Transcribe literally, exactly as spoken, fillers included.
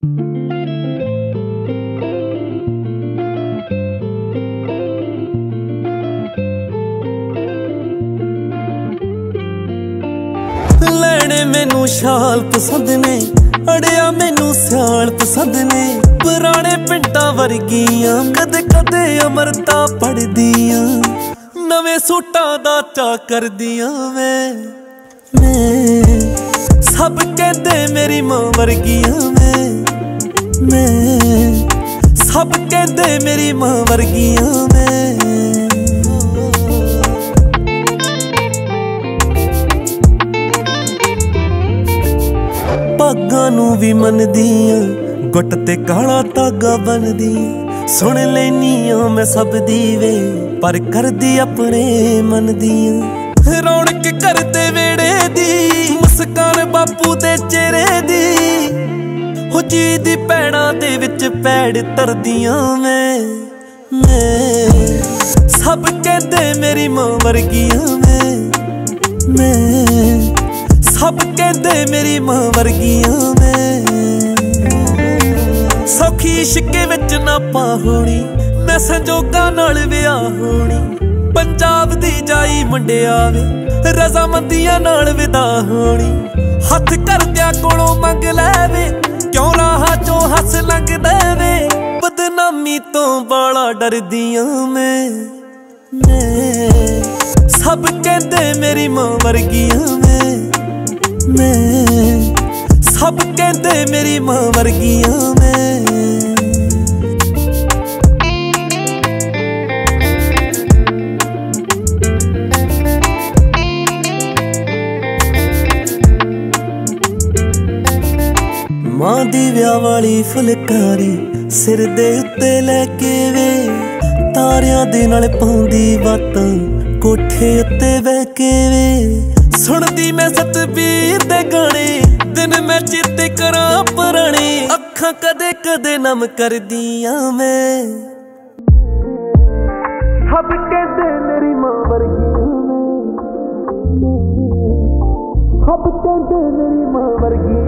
ਲੈਣੇ ਮੈਨੂੰ ਸ਼ਾਲ ਪਸੰਦ ਨੇ, ਅੜਿਆ ਮੈਨੂੰ ਸਿਆਲ ਪਸੰਦ ਨੇ। ਪੁਰਾਣੇ ਪਿੰਡਾਂ ਵਰਗੀਆਂ ਕਦੇ ਕਦੇ ਅਮਰਤਾ ਪੜਦੀਆਂ, ਨਵੇਂ ਸੂਟਾਂ ਦਾ ਚਾ ਕਰਦੀਆਂ। ਮੈਂ ਮੈਂ ਸਭ ਕਹਿੰਦੇ ਮੇਰੀ ਮਾਂ ਵਰਗੀਆਂ। ਮੈਂ ਮੈਂ ਸਭ ਕਹਿੰਦੇ ਮੇਰੀ ਮਾਂ ਵਰਗੀਆਂ। ਮੈਂ ਭਾਗਾਂ ਨੂੰ ਵੀ ਮੰਨਦੀਆਂ, ਗੁੱਟ ਤੇ ਕਾਲਾ ਧਾਗਾ ਬੰਨਦੀਆਂ। ਸੁਣ ਲੈਨੀ ਆਂ ਮੈਂ ਸਭ ਦੀ ਵੇ, ਪਰ ਕਰਦੀ ਆਪਣੇ ਮਨ ਦੀਆਂ। ਰੌਣਕ ਕਰਦੇ ਵੇੜੇ ਦੀ, ਮੁਸਕਾਨ ਬਾਪੂ ਦੇ ਚਿਹਰੇ ਦੀ। ਹੋ ਜੀ ਦੀ ਪੈੜਾਂ ਦੇ ਵਿੱਚ ਪੈੜ ਧਰਦੀਆਂ। ਮੈਂ ਮੈਂ ਸਭ ਕਹਿੰਦੇ ਮੇਰੀ ਮਾਂ ਵਰਗੀਆਂ। ਮੈਂ ਮੈਂ ਸਭ ਕਹਿੰਦੇ ਮੇਰੀ ਮਾਂ ਵਰਗੀਆਂ। ਮੈਂ ਸੌਖੀ ਇਸ਼ਕੇ ਵਿੱਚ ਨਾ ਪਾ ਹੋਣੀ, ਮੈਂ ਸੰਜੋਗਾਂ ਨਾਲ ਵਿਆਹ ਹੋਣੀ। ਪੰਜਾਬ ਦੀ ਜਾਈ ਮੁੰਡਿਆ ਵੇ, ਰਜ਼ਾਮੰਦੀਆਂ ਨਾਲ ਵਿਦਾ ਹੋਣੀ। ਹੱਥ ਕਰਦਿਆਂ ਕੋਲੋਂ ਮੰਗ ਲੈ ਵੇ, ਕਿਉਂ ਰਾਹਾਂ ਚੋਂ ਹੱਸ ਲੰਘਦਾ ਵੇ। ਬਦਨਾਮੀ ਤੋਂ ਬਾਲਾ ਡਰਦੀਆਂ। ਮੈਂ ਮੈਂ ਸਭ ਕਹਿੰਦੇ ਮੇਰੀ ਮਾਂ ਵਰਗੀਆਂ। ਮੈਂ ਮੈਂ ਸਭ ਕਹਿੰਦੇ ਮੇਰੀ ਮਾਂ ਵਰਗੀਆਂ। ਮੈਂ ਮਾਂ ਦੀ ਵਿਆਹ ਵਾਲੀ ਫੁਲਕਾਰੀ ਸਿਰ ਦੇ ਉੱਤੇ ਲੈ ਕੇ ਵੇ, ਤਾਰਿਆਂ ਦੇ ਨਾਲ ਪਾਉਂਦੀ ਬਾਤਾਂ ਕੋਠੇ ਉੱਤੇ ਬਹਿ ਕੇ ਵੇ। ਸੁਣਦੀ ਮੈਂ ਸਤਬੀਰ ਦੇ ਗਾਣੇ, ਦਿਨ ਮੈਂ ਚੇਤੇ ਕਰਾਂ ਪੁਰਾਣੇ। ਅੱਖਾਂ ਕਦੇ ਕਦੇ ਨਮ ਕਰਦੀਆਂ। ਮੈਂ ਸਭ ਕਹਿੰਦੇ ਮੇਰੀ ਮਾਂ ਵਰਗੀ। ਸਭ ਕਹਿੰਦੇ ਮੇਰੀ ਮਾਂ ਵਰਗੀ।